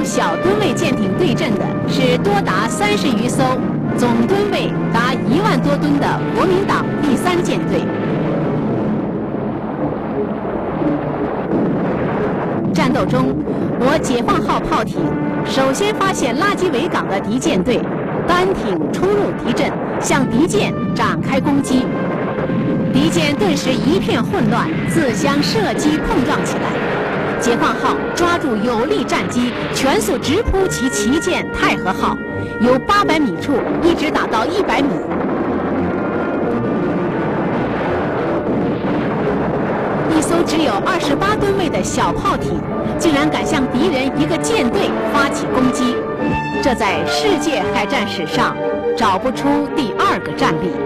小吨位舰艇对阵的是多达30余艘、总吨位达1万多吨的国民党第3舰队。战斗中，我解放号炮艇首先发现拉基维港的敌舰队，单艇冲入敌阵，向敌舰展开攻击。敌舰顿时一片混乱，自相射击碰撞起来。解放号抓住有利战机，全速直扑其旗舰太和号，由800米处一直打到100米。一艘只有28吨位的小炮艇，竟然敢向敌人一个舰队发起攻击，这在世界海战史上找不出第2个战例。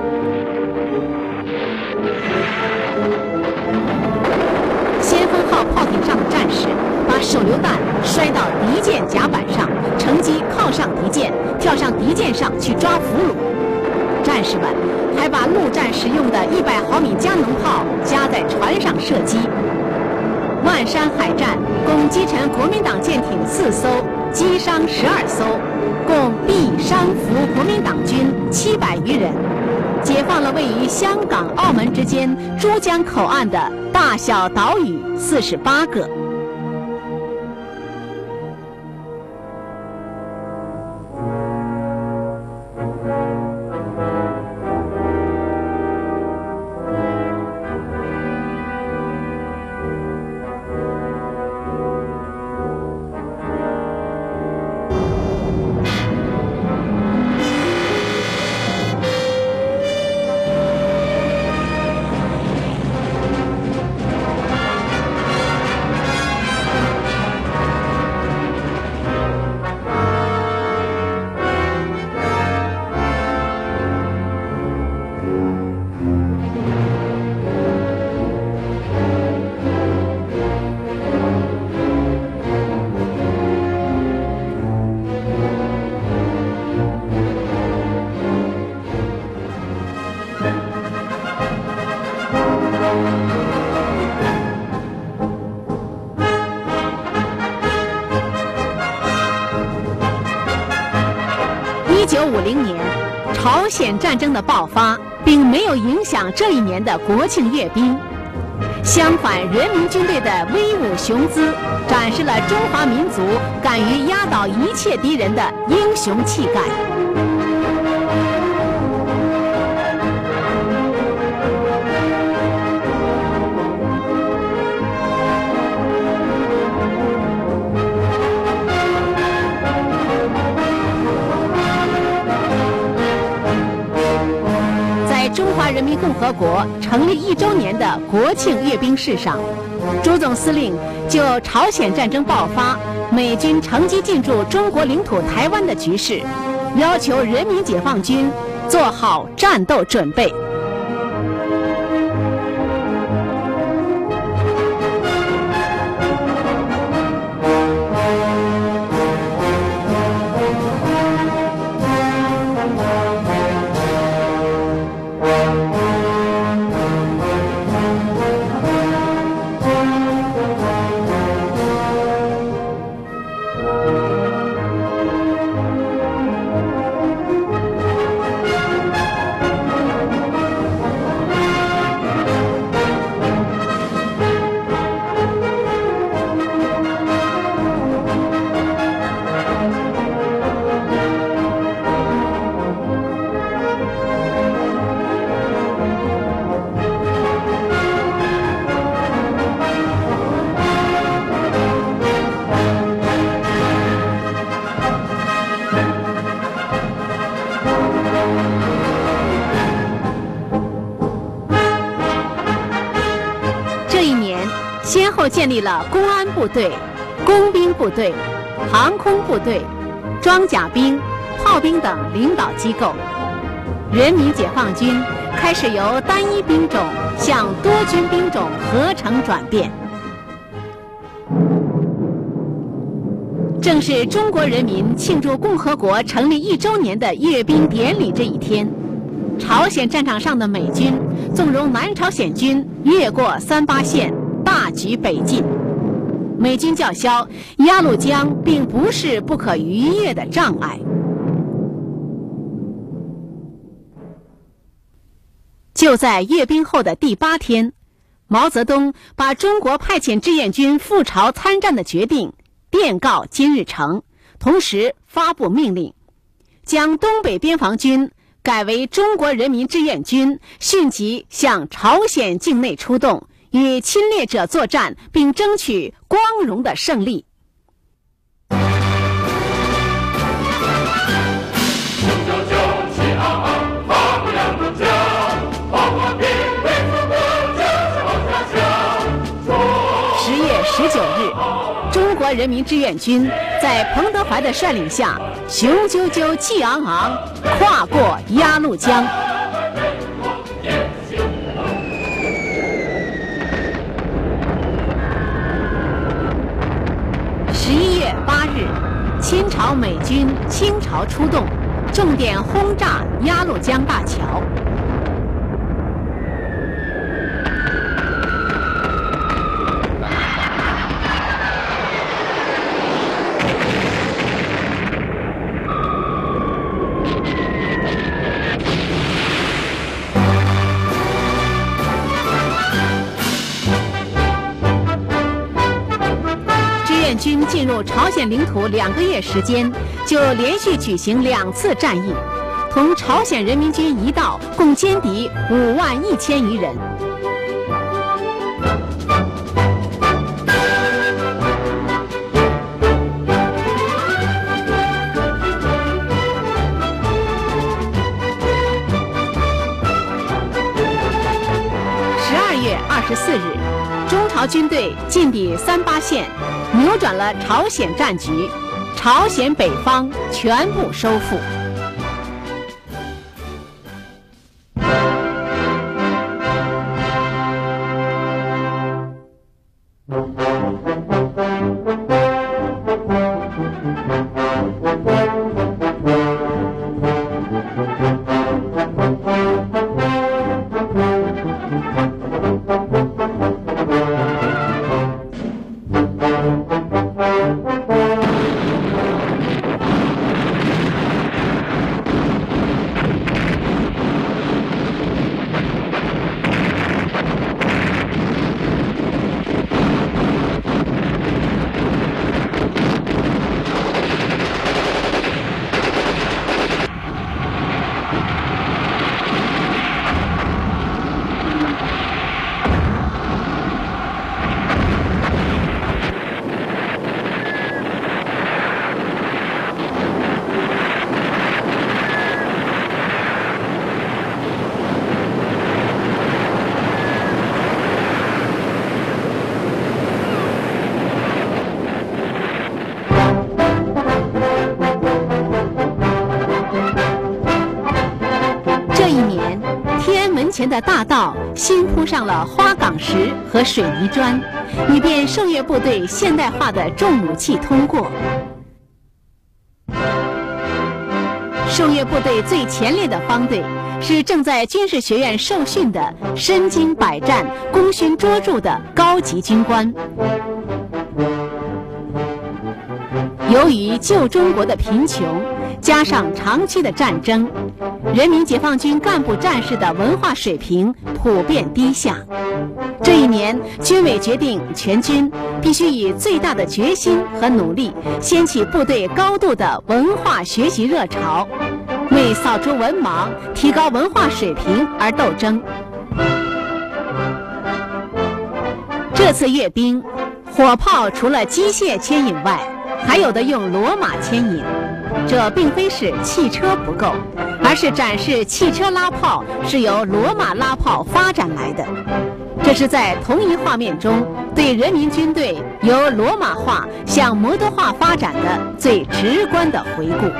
先锋号炮艇上的战士把手榴弹摔到敌舰甲板上，乘机靠上敌舰，跳上敌舰上去抓俘虏。战士们还把陆战时用的100毫米加农炮加在船上射击。万山海战共击沉国民党舰艇4艘，击伤12艘，共毙伤俘国民党军700余人，解放了位于香港、澳门之间珠江口岸的大小岛屿48个。1950年，朝鲜战争的爆发并没有影响这一年的国庆阅兵。相反，人民军队的威武雄姿展示了中华民族敢于压倒一切敌人的英雄气概。中华人民共和国成立1周年的国庆阅兵式上，朱总司令就朝鲜战争爆发、美军乘机进驻中国领土台湾的局势，要求人民解放军做好战斗准备。先后建立了公安部队、工兵部队、航空部队、装甲兵、炮兵等领导机构。人民解放军开始由单一兵种向多军兵种合成转变。正是中国人民庆祝共和国成立1周年的阅兵典礼这一天，朝鲜战场上的美军纵容南朝鲜军越过38线，大举北进。 美军叫嚣鸭绿江并不是不可逾越的障碍。就在阅兵后的第8天，毛泽东把中国派遣志愿军赴朝参战的决定电告金日成，同时发布命令，将东北边防军改为中国人民志愿军，迅即向朝鲜境内出动，与侵略者作战，并争取光荣的胜利。10月19日，中国人民志愿军在彭德怀的率领下，雄赳赳气昂昂跨过鸭绿江。11月8日，清朝美军倾巢出动，重点轰炸鸭绿江大桥。军进入朝鲜领土2个月时间，就连续举行2次战役，同朝鲜人民军一道共歼敌51000余人。12月24日，中朝军队进抵38县，扭转了朝鲜战局，朝鲜北方全部收复。前的大道新铺上了花岗石和水泥砖，以便受越部队现代化的重武器通过。受越部队最前列的方队是正在军事学院受训的身经百战、功勋卓著的高级军官。由于旧中国的贫穷，加上长期的战争，人民解放军干部战士的文化水平普遍低下。这一年，军委决定全军必须以最大的决心和努力，掀起部队高度的文化学习热潮，为扫除文盲、提高文化水平而斗争。这次阅兵，火炮除了机械牵引外，还有的用骡马牵引。这并非是汽车不够，而是展示汽车拉炮是由骡马拉炮发展来的。这是在同一画面中对人民军队由骡马化向摩托化发展的最直观的回顾。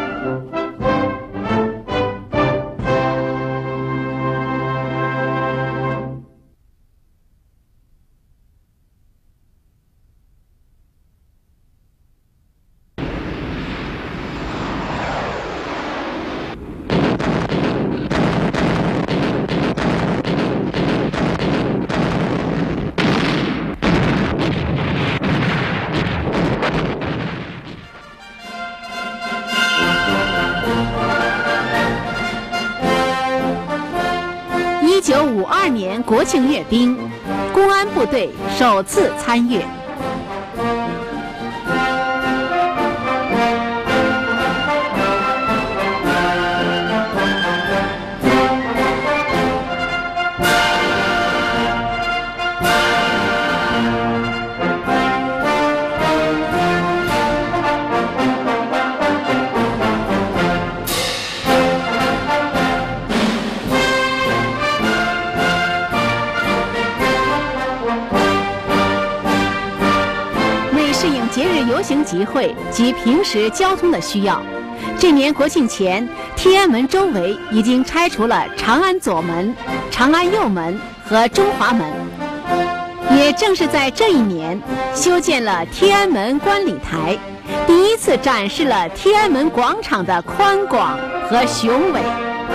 1952年国庆阅兵，公安部队首次参阅。节日游行集会及平时交通的需要，这年国庆前，天安门周围已经拆除了长安左门、长安右门和中华门。也正是在这一年，修建了天安门观礼台，第一次展示了天安门广场的宽广和雄伟。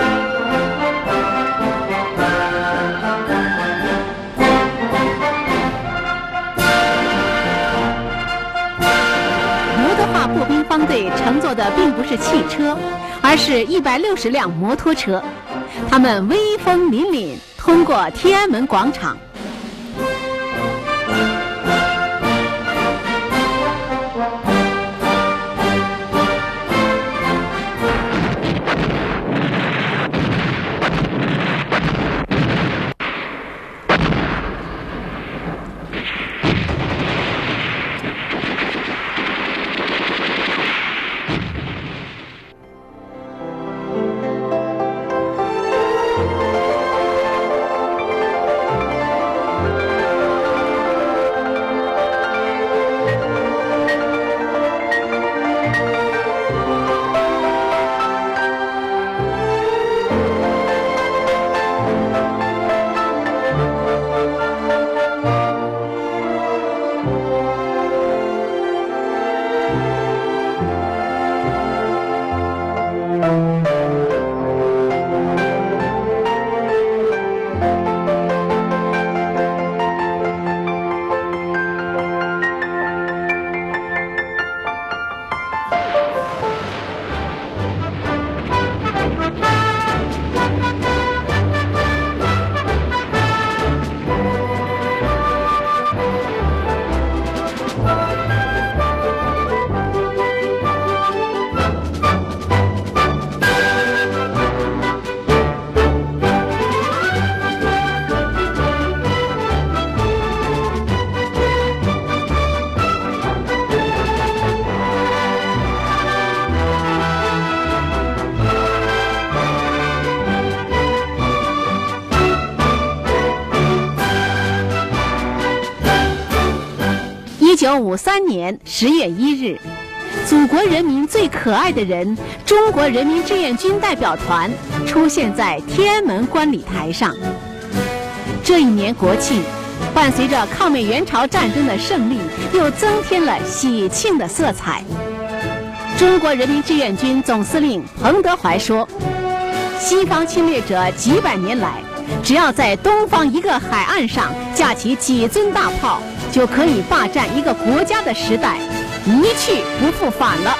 步兵方队乘坐的并不是汽车，而是160辆摩托车，他们威风凛凛通过天安门广场。1953年10月1日，祖国人民最可爱的人——中国人民志愿军代表团出现在天安门观礼台上。这一年国庆，伴随着抗美援朝战争的胜利，又增添了喜庆的色彩。中国人民志愿军总司令彭德怀说：“西方侵略者几百年来，只要在东方一个海岸上架起几尊大炮，就可以霸占一个国家的时代，一去不复返了。”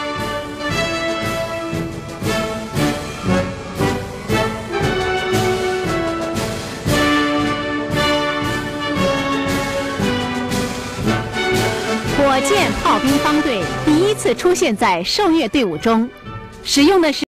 火箭炮兵方队第一次出现在受阅队伍中，使用的是